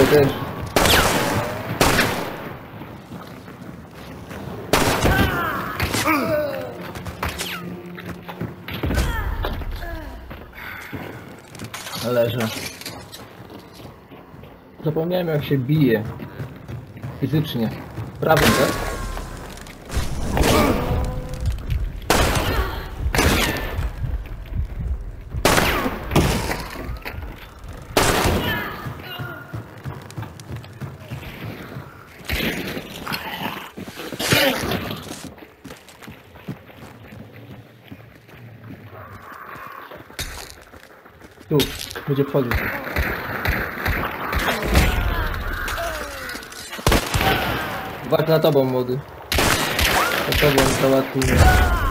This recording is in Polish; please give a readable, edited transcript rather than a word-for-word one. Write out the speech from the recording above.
też. Leżę. Zapomniałem jak się bije. Fizycznie. Prawym, tak? Tu, będzie wchodzić. Uwaga na tobą, młody. Na tobą załatwimy.